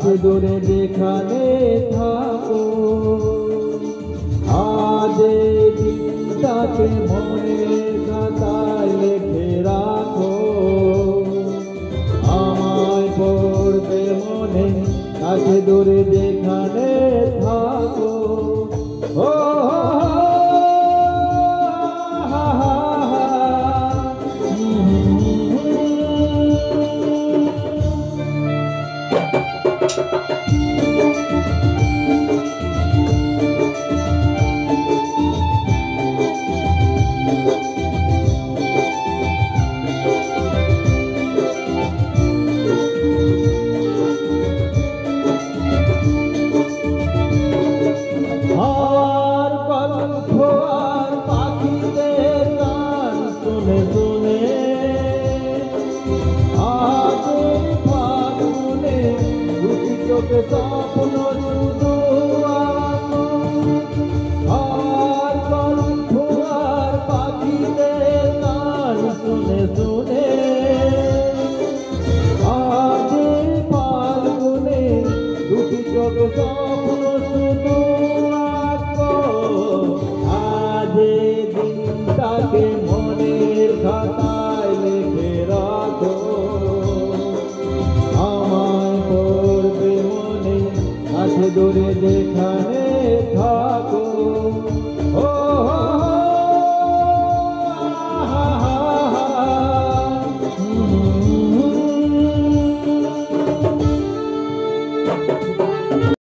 কাছে দূরে যেখানে থাকো, আজ এই দিনটাকে মনের খাতায় লিখে রাখো। আমায় পড়বে মনে কাছে দূরে যেখানে থাকো। ও স্বপ্ন শুধু আর কণ্ঠ আর পাখিদের গান শুনে শুনে, আজ ফাল্গুনে দুটি চোখ স্বপ্ন শুধু আঁকো। আজ দিনটাকে মনের খাতায় লিখে রাখো। আমায় পড়বে মনে কাছে দূরে যেখানে